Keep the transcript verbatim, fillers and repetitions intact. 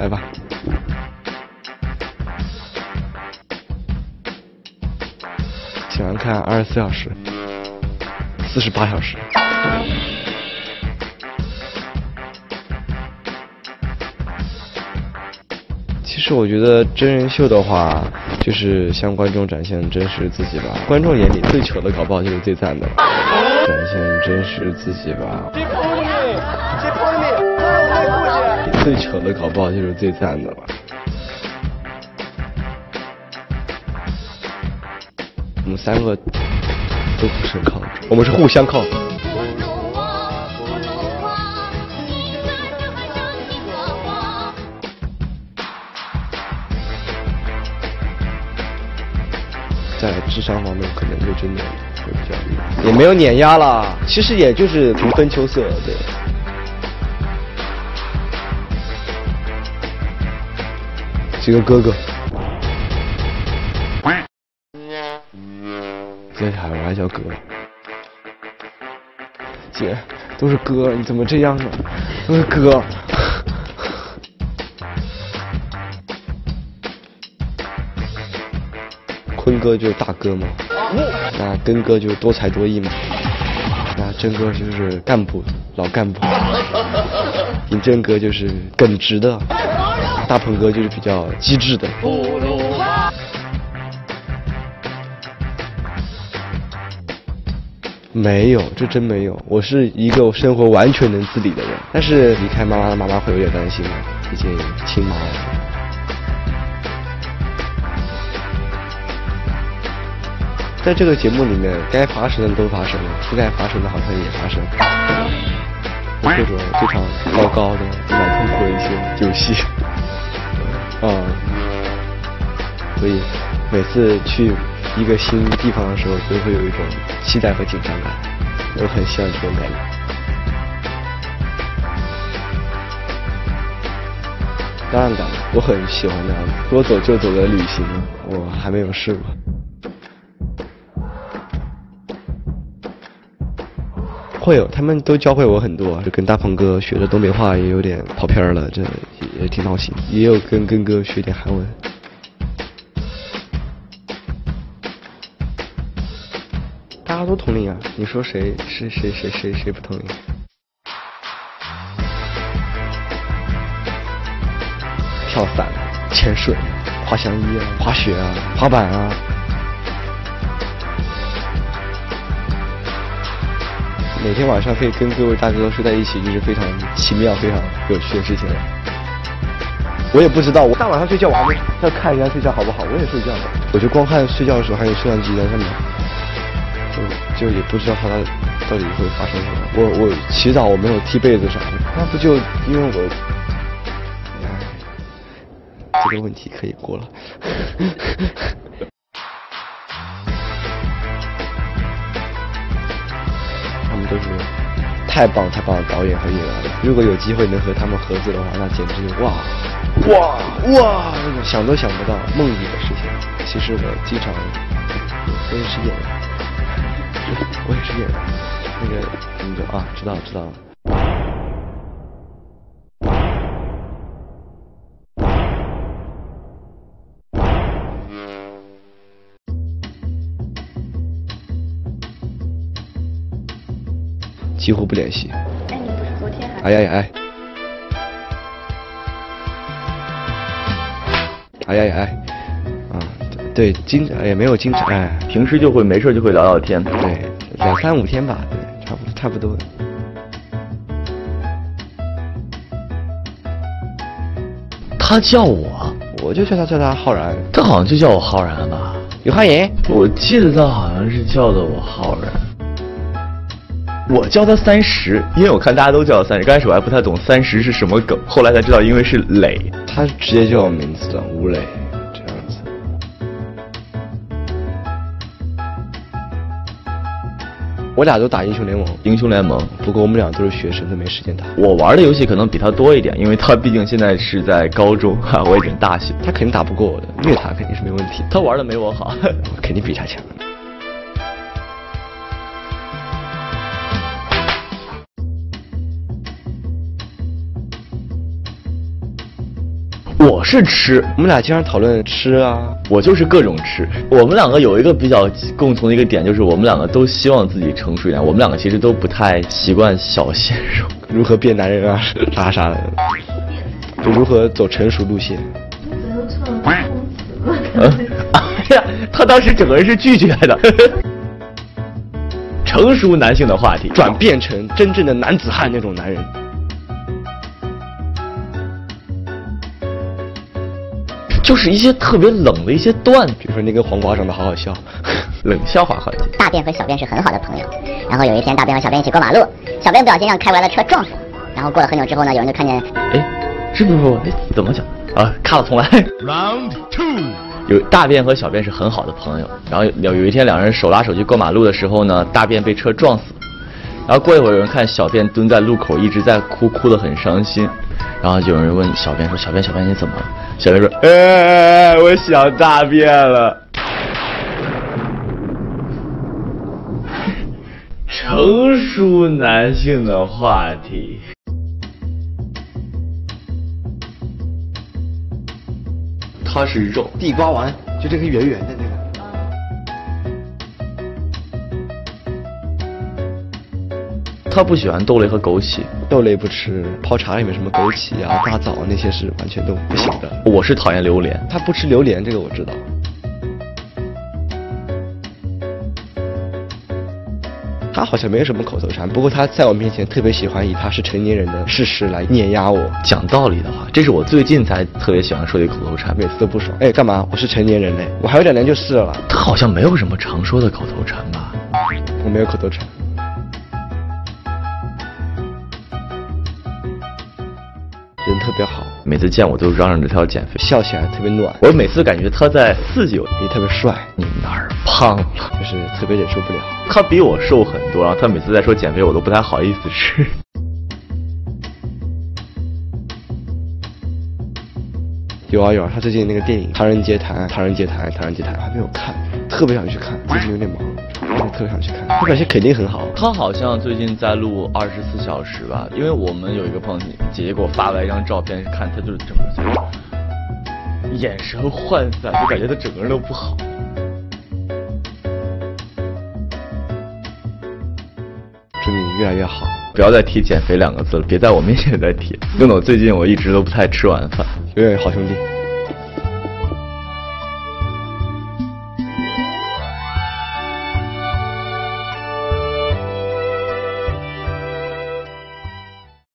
来吧。喜欢看二十四小时、四十八小时。其实我觉得真人秀的话，就是向观众展现真实自己吧。观众眼里最糗的，搞不好就是最赞的。展现真实自己吧。最糗的，搞不好就是最赞的吧。我们三个都不是靠，我们是互相靠。在智商方面，可能就真的会比较厉害，也没有碾压啦。其实也就是平分秋色，对。几个哥哥。这小孩我还叫哥，姐都是哥，你怎么这样呢？都是哥。坤哥就是大哥嘛，那根哥就是多才多艺嘛，那真哥就是干部老干部，尹正哥就是耿直的，大鹏哥就是比较机智的。没有，这真没有。我是一个生活完全能自理的人，但是离开妈妈的妈妈会有点担心，毕竟亲妈。在这个节目里面，该发生的都发生了，不该发生的好像也发生了。各种非常糟糕的、蛮痛苦的一些游戏，啊、嗯，所以每次去一个新地方的时候，都会有一种期待和紧张感。我很喜欢这种感觉。当然感，我很喜欢那样说走就走的旅行，我还没有试过。会有，他们都教会我很多，就跟大鹏哥学的东北话也有点跑偏了，这也挺闹心。也有跟根哥学点韩文。大家都同龄啊，你说谁是谁谁谁谁不同龄？跳伞、潜水、滑翔衣啊、滑雪啊、滑板啊。每天晚上可以跟各位大哥睡在一起，就是非常奇妙、非常有趣的事情了。我也不知道，我大晚上睡觉，我还没要看人家睡觉好不好？我也睡觉的，我就光看睡觉的时候还有摄像机在上面，就就也不知道他到底会发生什么。我我洗澡我没有踢被子啥的，那不就因为我，哎，这个问题可以过了。他们都是太棒太棒的导演和演员了。如果有机会能和他们合作的话，那简直哇哇哇，那种想都想不到梦里的事情。其实我经常，我也是演员，我也是演员。那个怎么说啊？知道知道了。几乎不联系。 哎，你不是昨天还？ 哎呀呀哎！哎呀呀哎！啊，对，经也没有经常哎， 平时就会没事就会聊聊天。 对，两三五天吧，对，差不多差不多。 他叫我， 我就叫他叫他浩然。 他好像就叫我浩然吧？ 有欢迎。 我记得他好像是叫的我浩然。我叫他三十，因为我看大家都叫他三十。刚开始我还不太懂三十是什么梗，后来才知道，因为是磊。 他直接叫我名字的吴磊，这样子。我俩都打英雄联盟， 英雄联盟。 不过我们俩都是学生，都没时间打。 我玩的游戏可能比他多一点，因为他毕竟现在是在高中，哈，我已经大学。 他肯定打不过我的，虐他肯定是没问题。 他玩的没我好， 我肯定比他强。 我是吃， 我们俩经常讨论吃啊， 我就是各种吃。我们两个有一个比较共同的一个点，就是我们两个都希望自己成熟一点。我们两个其实都不太习惯小鲜肉， 如何变男人啊，啥啥的，就如何走成熟路线。 嗯，哎呀，他当时整个人是拒绝的。成熟男性的话题， 转变成真正的男子汉那种男人。 就是一些特别冷的一些段子， 比如说那根黄瓜长得好好笑， 冷笑话好像。 大便和小便是很好的朋友，然后有一天大便和小便一起过马路，小便不小心让开过来的车撞死了，然后过了很久之后呢，有人就看见， 哎，是不是哎怎么讲啊？看了重来。Round two。有大便和小便是很好的朋友，然后有有一天两人手拉手去过马路的时候呢，大便被车撞死了，然后过一会儿有人看小便蹲在路口一直在哭，哭得很伤心，然后有人问小便说：“小便小便你怎么了？”小便说：“哎，我想大便了。”成熟男性的话题。它是肉， 地瓜丸，就这个圆圆的那个。他不喜欢豆类和枸杞， 豆类不吃，泡茶里面什么枸杞啊、大枣啊那些是完全都不行的。 我是讨厌榴莲， 他不吃榴莲，这个我知道。他好像没有什么口头禅，不过他在我面前特别喜欢以他是成年人的事实来碾压我。 讲道理的话，这是我最近才特别喜欢说的一个口头禅， 每次都不爽。哎，干嘛？我是成年人嘞，我还有两年就是了。 他好像没有什么常说的口头禅吧？ 我没有口头禅。人特别好， 每次见我都嚷嚷着他要减肥， 笑起来特别暖。 我每次感觉他在刺激我， 你特别帅， 你哪儿胖了？ 就是特别忍受不了。 他比我瘦很多，然后他每次在说减肥，我都不太好意思吃。 有啊有啊，他最近那个电影《唐人街谈》，唐人街谈，唐人街谈还没有看，特别想去看，最近有点忙，但是特别想去看。他表现肯定很好。 他好像最近在录二十四小时吧，因为我们有一个朋友姐姐给我发来一张照片，看他就是整个就眼神涣散，就感觉他整个人都不好。 祝你越来越好。 不要再提减肥两个字了，别在我面前再提。用的我最近我一直都不太吃晚饭。 永远好兄弟。